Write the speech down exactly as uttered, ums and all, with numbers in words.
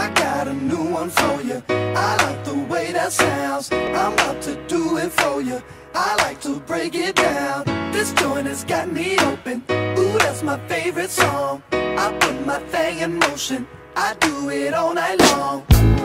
I got a new one for you. I like the way that sounds. I'm about to do it for you. I like to break it down. This joint has got me open. Ooh, that's my favorite song. I put my thing in motion. I do it all night long.